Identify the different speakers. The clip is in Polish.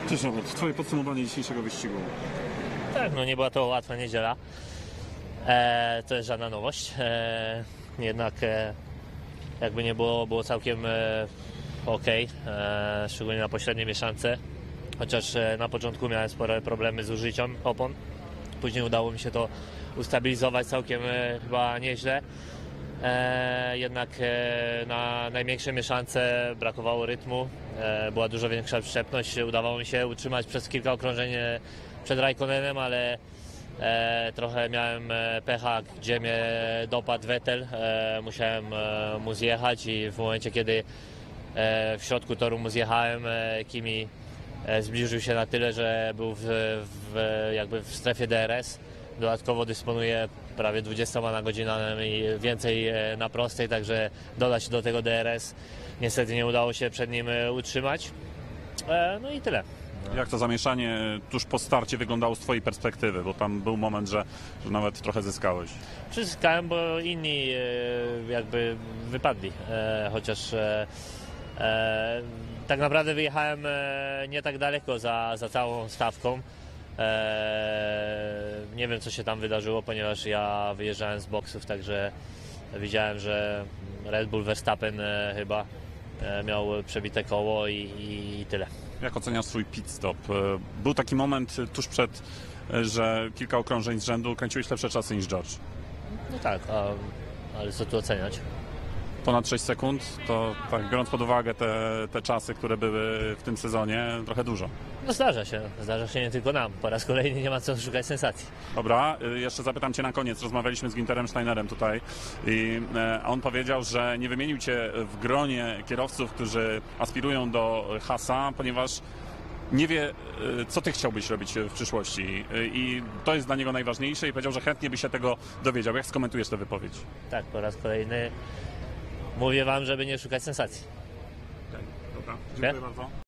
Speaker 1: Cześć Robert, twoje podsumowanie dzisiejszego wyścigu.
Speaker 2: Tak, no nie była to łatwa niedziela. To jest żadna nowość. Jednak jakby nie było całkiem ok, szczególnie na pośredniej mieszance. Chociaż na początku miałem spore problemy z użyciem opon. Później udało mi się to ustabilizować całkiem chyba nieźle. Jednak na największej mieszance brakowało rytmu, była dużo większa przyczepność, udawało mi się utrzymać przez kilka okrążeń przed Raikkonenem, ale trochę miałem pecha, gdzie mnie dopadł Vettel, musiałem mu zjechać i w momencie, kiedy w środku toru mu zjechałem, Kimi zbliżył się na tyle, że był jakby w strefie DRS. Dodatkowo dysponuje prawie 20 na godzinę i więcej na prostej, także dodać do tego DRS niestety nie udało się przed nim utrzymać. No i tyle.
Speaker 1: Jak to zamieszanie tuż po starcie wyglądało z twojej perspektywy? Bo tam był moment, że nawet trochę zyskałeś.
Speaker 2: Przyzyskałem, bo inni jakby wypadli, chociaż tak naprawdę wyjechałem nie tak daleko za całą stawką. Nie wiem, co się tam wydarzyło, ponieważ ja wyjeżdżałem z boksów, także widziałem, że Red Bull Verstappen chyba miał przebite koło i tyle.
Speaker 1: Jak oceniasz swój pit stop? Był taki moment tuż przed, że kilka okrążeń z rzędu kręciłeś lepsze czasy niż George.
Speaker 2: No tak, ale co tu oceniać?
Speaker 1: Ponad 6 sekund, to tak biorąc pod uwagę te czasy, które były w tym sezonie, trochę dużo.
Speaker 2: No zdarza się nie tylko nam. Po raz kolejny nie ma co szukać sensacji.
Speaker 1: Dobra, jeszcze zapytam cię na koniec. Rozmawialiśmy z Günterem Steinerem tutaj i on powiedział, że nie wymienił cię w gronie kierowców, którzy aspirują do Haasa, ponieważ nie wie, co ty chciałbyś robić w przyszłości i to jest dla niego najważniejsze i powiedział, że chętnie by się tego dowiedział. Jak skomentujesz tę wypowiedź?
Speaker 2: Tak, po raz kolejny mówię wam, żeby nie szukać sensacji.
Speaker 1: Dobra, dziękuję bardzo.